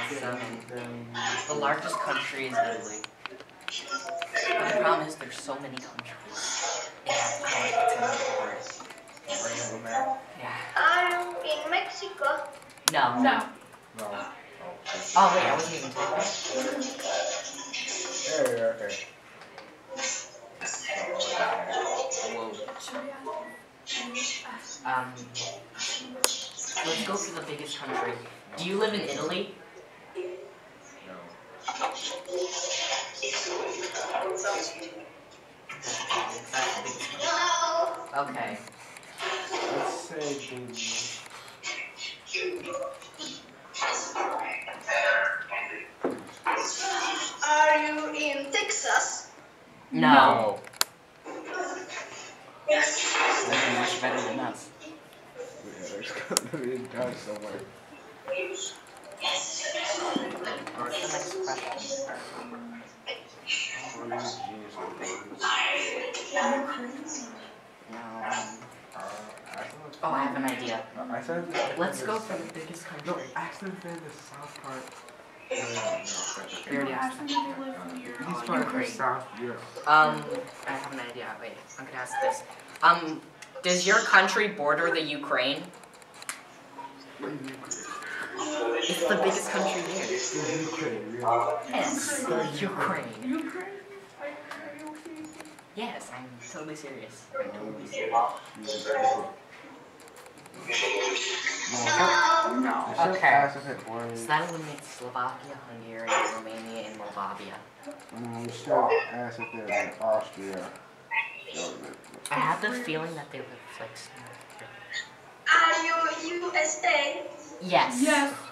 The largest country is Italy. But the problem is there's so many countries. Yeah. Are you in Mexico? No. No. Oh wait, I wasn't even talking. Okay. Let's go for the biggest country. Do you live in Italy? No. Okay. Let's say Are you in Texas? No. That's much better than us. Yeah, there's gonna be a dog somewhere. What's the next question? No. Oh, I have an idea. I said Let's go for the biggest country. No, ask them if they're in the south part. We already asked them. He's part of South Europe. I have an idea. Wait, I'm gonna ask this. Does your country border the Ukraine? It's the biggest country here. Ukraine, really? Yes, Ukraine. Ukraine? Are you okay? Yes, I'm totally serious. I'm totally serious. No. Okay. Ask if it was. So that eliminates Slovakia, Hungary, Romania, and Moldavia. We should ask if they're in Austria. I have the feeling that they live like. Are you USA? Yes. Yes.